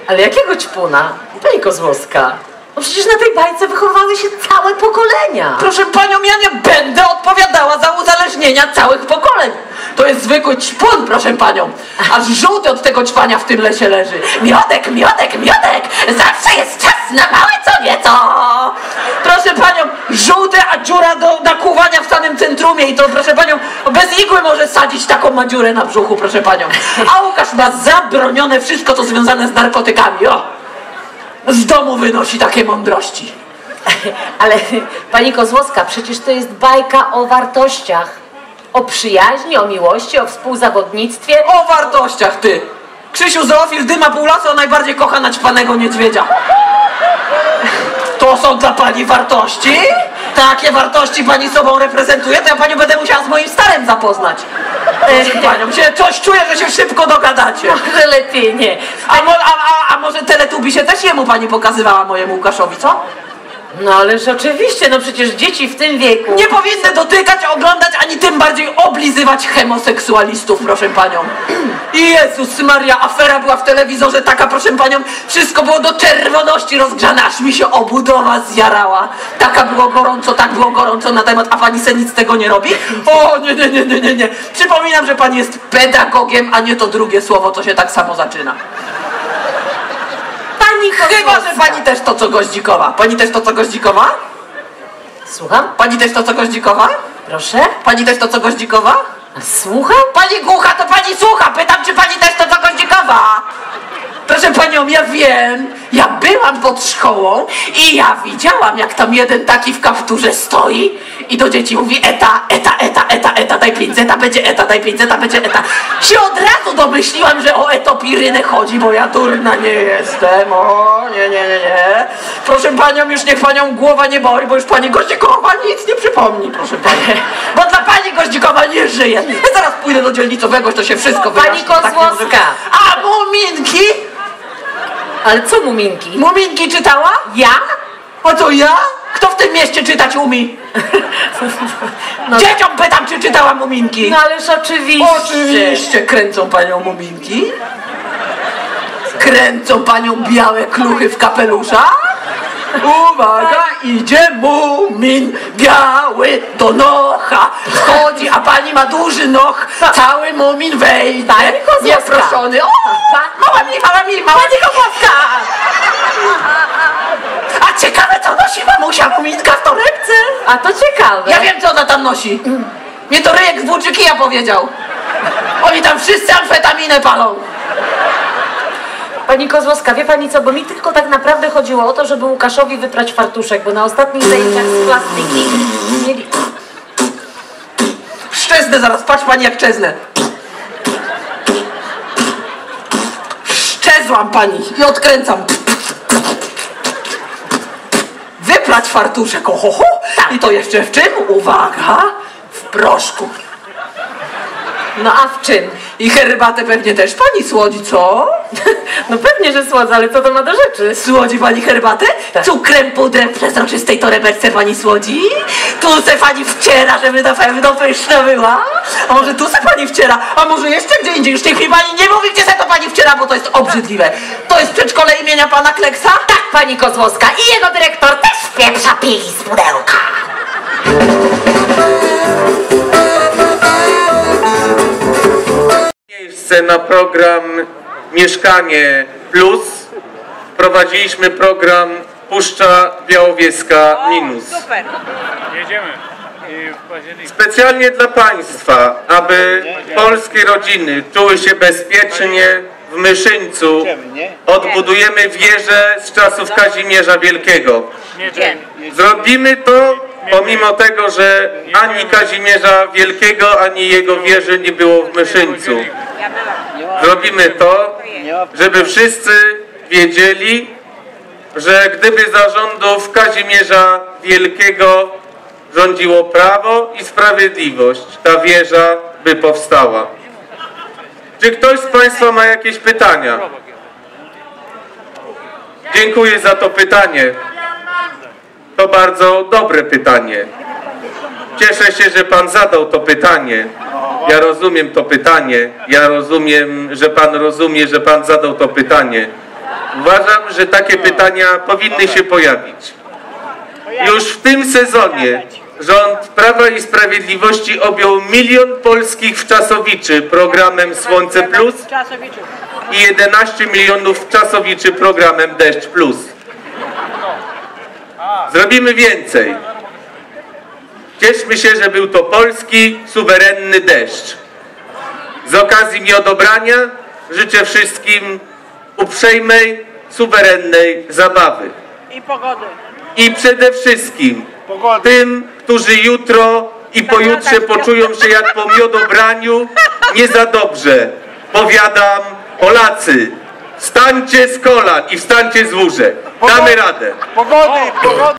Ale jakiego ćpuna? Pani Kozłowska, no przecież na tej bajce wychowały się całe pokolenia. Proszę panią, ja nie będę odpowiadała za uzależnienia całych pokoleń. To jest zwykły ćpun, proszę panią. Aż żółty od tego ćpania w tym lesie leży. Miodek, miodek, miodek! Zawsze jest czas na małe co nieco! Proszę panią, żółte, a dziura do nakłuwania w samym centrumie i to, proszę panią, bez igły może sadzić taką ma dziurę na brzuchu, proszę panią. A Łukasz ma zabronione wszystko, co związane z narkotykami, o! Z domu wynosi takie mądrości. Ale pani Kozłowska, przecież to jest bajka o wartościach. O przyjaźni, o miłości, o współzawodnictwie. O wartościach, ty! Krzysiu Zoofil dyma pół lasu, a najbardziej kocha naćpanego niedźwiedzia. To są dla pani wartości? Takie wartości pani sobą reprezentuje, to ja panią będę musiała z moim starym zapoznać. Panią, coś czuję, że się szybko dogadacie. Może lepiej nie. A może Teletubi się też jemu pani pokazywała, mojemu Łukaszowi, co? No ależ oczywiście, no przecież dzieci w tym wieku nie powinny dotykać, oglądać, ani tym bardziej oblizywać homoseksualistów, proszę panią. Jezus Maria, afera była w telewizorze taka, proszę panią, wszystko było do czerwoności rozgrzane, aż mi się obudowa zjarała. Tak było gorąco na temat, a pani se nic z tego nie robi? O, nie. Przypominam, że pani jest pedagogiem, a nie to drugie słowo, co się tak samo zaczyna. Chyba, że pani też to co Goździkowa. Pani też to co Goździkowa? Słucham? Pani też to co Goździkowa? Proszę? Pani też to co Goździkowa? Słucham? Pani głucha, to pani słucha. Pytam, czy pani też to co Goździkowa? Proszę panią, ja wiem, ja byłam pod szkołą i ja widziałam, jak tam jeden taki w kapturze stoi i do dzieci mówi eta, daj 5 zeta, będzie eta, daj 5 zeta, będzie eta. Się od razu domyśliłam, że o etopirynę chodzi, bo ja durna nie jestem, o nie. Proszę panią, już niech panią głowa nie boli, bo już pani Goździkowa nic nie przypomni, proszę pani. Bo dla pani Goździkowa nie żyje. Ja zaraz pójdę do dzielnicowego, to się wszystko wyjaśni. Pani Kozłowska. A Muminki? Ale co Muminki? Muminki czytała? Ja? A to ja? Kto w tym mieście czytać umie? No. Dzieciom pytam, czy czytała Muminki. No ależ oczywiście. Oczywiście. Kręcą panią Muminki? Kręcą panią białe kluchy w kapeluszach? Uwaga, idzie Mumin biały do nocha. Wchodzi, a pani ma duży noch. Cały Mumin wejdzie. Nieproszony. O, mała mi. Pani Kozłowska. A ciekawe, co nosi mamusia Muminka w torebce? A to ciekawe. Ja wiem, co ona tam nosi. Mnie to ryjek z Włóczykija powiedział. Oni tam wszyscy amfetaminę palą. Pani Kozłowska, wie pani co, bo mi tylko tak naprawdę chodziło o to, żeby Łukaszowi wyprać fartuszek, bo na ostatnich zajęciach z plastyki mieli... Szczeznę zaraz, patrz pani jak czezne. Szczezłam pani i odkręcam. Wyprać fartuszek, ohoho. I to jeszcze w czym? Uwaga, w proszku. No a w czym? I herbatę pewnie też pani słodzi, co? No pewnie, że słodza, ale co to ma do rzeczy? Słodzi pani herbatę? Tak. Cukrem, pudrem w przezroczystej torebeczce pani słodzi? Tu se pani wciera, żeby na pewno pyszna była? A może tu se pani wciera? A może jeszcze gdzie indziej? Już niech mi pani nie mówi, gdzie se to pani wciera, bo to jest obrzydliwe. To jest przedszkole imienia pana Kleksa? Tak, pani Kozłowska, i jego dyrektor też wpieprza pigi z pudełka. Miejsce na program Mieszkanie Plus prowadziliśmy program Puszcza Białowieska Minus. Super. Jedziemy. W październiku. Specjalnie dla Państwa, aby polskie rodziny czuły się bezpiecznie w Myszyńcu, odbudujemy wieżę z czasów Kazimierza Wielkiego. Zrobimy to pomimo tego, że ani Kazimierza Wielkiego, ani jego wieży nie było w Myszyńcu. Zrobimy to, żeby wszyscy wiedzieli, że gdyby za rządów Kazimierza Wielkiego rządziło prawo i sprawiedliwość, ta wieża by powstała. Czy ktoś z Państwa ma jakieś pytania? Dziękuję za to pytanie. To bardzo dobre pytanie. Cieszę się, że Pan zadał to pytanie. Ja rozumiem to pytanie. Ja rozumiem, że Pan rozumie, że Pan zadał to pytanie. Uważam, że takie pytania powinny się pojawić. Już w tym sezonie rząd Prawa i Sprawiedliwości objął 1 milion polskich wczasowiczy programem Słońce Plus i 11 milionów wczasowiczy programem Deszcz Plus. Zrobimy więcej. Cieszmy się, że był to polski, suwerenny deszcz. Z okazji Miodobrania życzę wszystkim uprzejmej, suwerennej zabawy. I pogody. I przede wszystkim tym, którzy jutro i pojutrze poczują się jak po miodobraniu, nie za dobrze. Powiadam, Polacy, wstańcie z kolan i wstańcie z łóżek. Damy radę. Pogody.